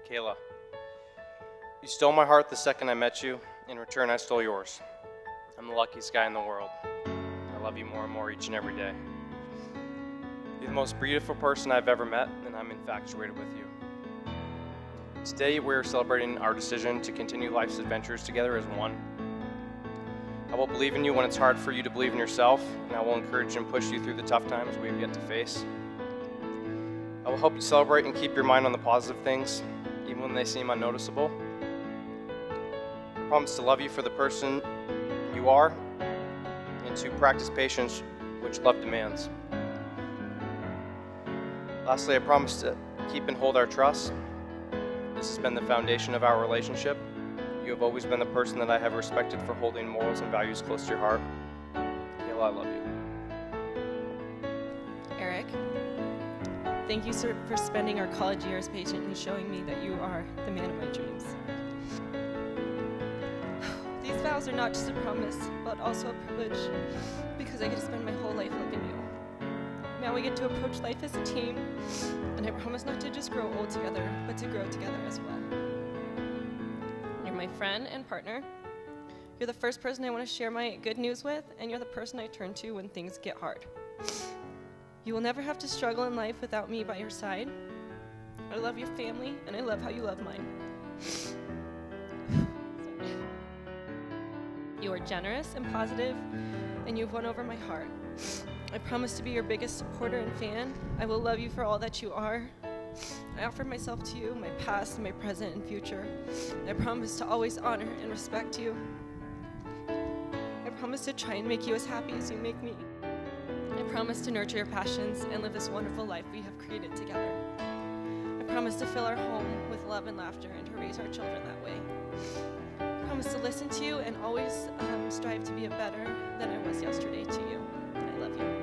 Kayla, you stole my heart the second I met you. In return, I stole yours. I'm the luckiest guy in the world. I love you more and more each and every day. You're the most beautiful person I've ever met, and I'm infatuated with you. Today, we're celebrating our decision to continue life's adventures together as one. I will believe in you when it's hard for you to believe in yourself, and I will encourage and push you through the tough times we have yet to face. I will help you celebrate and keep your mind on the positive things, even when they seem unnoticeable. I promise to love you for the person you are, and to practice patience, which love demands. Lastly, I promise to keep and hold our trust. This has been the foundation of our relationship. You have always been the person that I have respected for holding morals and values close to your heart. Kayla, I love you. Eric, thank you, sir, for spending our college years patiently showing me that you are the man of my dreams. These vows are not just a promise, but also a privilege, because I get to spend my whole life loving you. Now we get to approach life as a team, and I promise not to just grow old together, but to grow together as well. You're my friend and partner. You're the first person I want to share my good news with, and you're the person I turn to when things get hard. You will never have to struggle in life without me by your side. I love your family, and I love how you love mine. You are generous and positive, and you've won over my heart. I promise to be your biggest supporter and fan. I will love you for all that you are. I offer myself to you, my past, my present, and future. I promise to always honor and respect you. I promise to try and make you as happy as you make me. I promise to nurture your passions and live this wonderful life we have created together. I promise to fill our home with love and laughter and to raise our children that way. I promise to listen to you and always strive to be better than I was yesterday to you. I love you.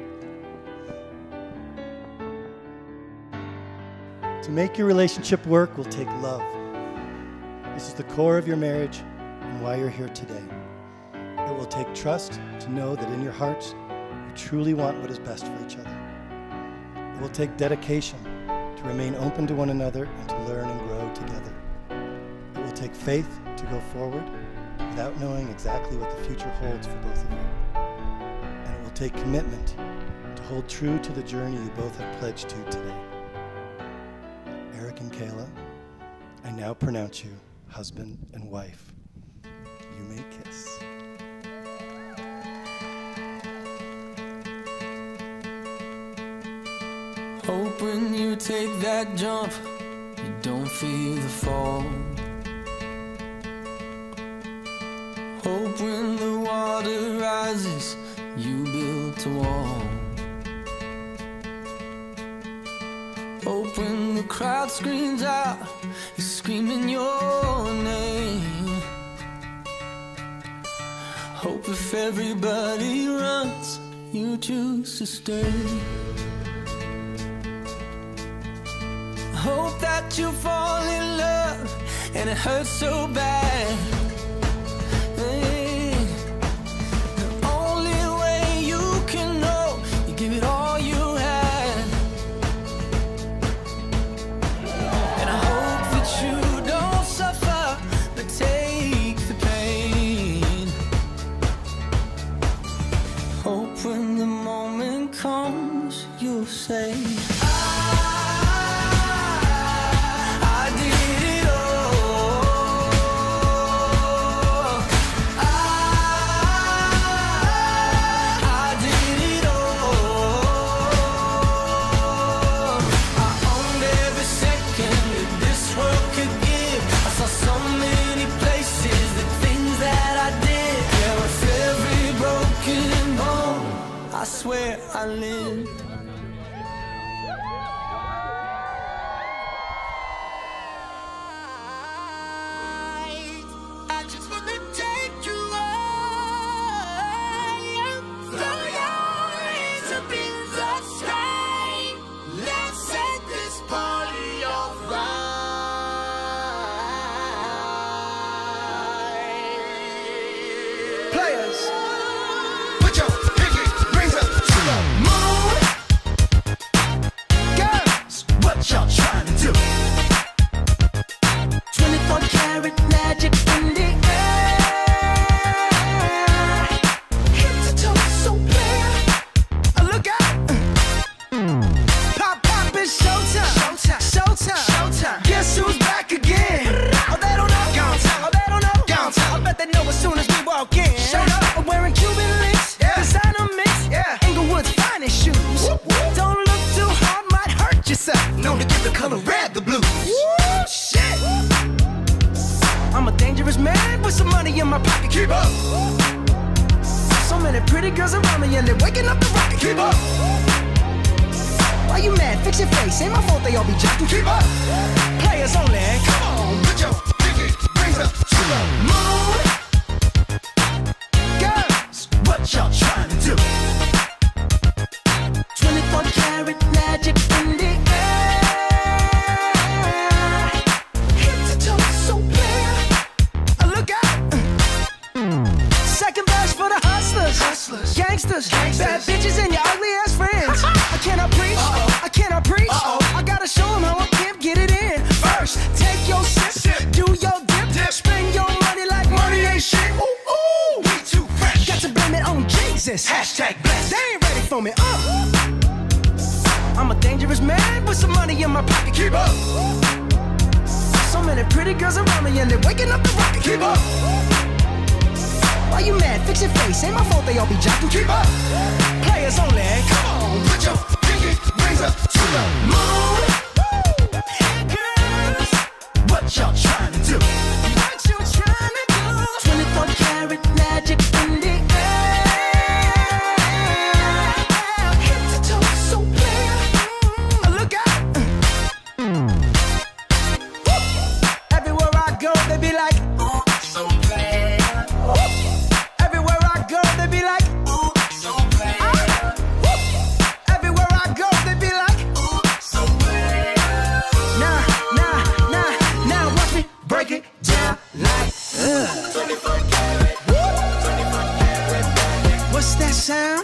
To make your relationship work will take love. This is the core of your marriage and why you're here today. It will take trust to know that in your hearts, you truly want what is best for each other. It will take dedication to remain open to one another and to learn and grow together. It will take faith to go forward without knowing exactly what the future holds for both of you. And it will take commitment to hold true to the journey you both have pledged to today. Eric and Kayla, I now pronounce you husband and wife. You may kiss. Hope when you take that jump, you don't feel the fall. Hope when the water rises, you build a wall. Hope when the crowd screams out, you're screaming your name. Hope if everybody runs, you choose to stay. Hope that you fall in love and it hurts so bad. Hey, the only way you can know, you give it all you had. And I hope that you don't suffer, but take the pain. Hope when the moment comes, you'll say, I swear I lived. I just wanna take you high, throw your hands up in the sky. Let's set this party on fire. Players, put your y'all trying to do? Keep up. So many pretty girls around me and they're waking up the rocket. Keep up. Why you mad? Fix your face. Ain't my fault they all be jocking. Keep up. Players only. Come on, put your pinky rings up to the moon. Girls, What y'all trying to do? 24 karat magic in the air. Head to toe, so clear. Look out. Second verse for the hustlers. Hustlers. Gangsters. Gangsters. Bad bitches and your ugly ass friends. I cannot preach. I cannot preach. I gotta show them how I pimp get it in. First, take your sip. Do your dip. Spend your money like money ain't shit. Ooh, ooh, we too fresh. Got to blame it on Jesus. Hashtag blessed. They ain't ready for me. I'm a dangerous man with some money in my pocket. Keep up. So many pretty girls around me and they're waking up the rocket. Keep up. Why you mad? Fix your face. Ain't my fault they all be jocking. Keep up. Players only. Come on, put your pinky rings up to the moon. Girls, What y'all trying to do? what you trying to do? 24 karat magic in the air. Head to toe, so clear. Look out. Everywhere I go, they be like, Ooh, so clear. everywhere I go, they be like, Ooh, so clear. everywhere I go, they be like, Ooh, so clear. now, watch me break it down like, 24 karat. 24 karat magic. what's that sound?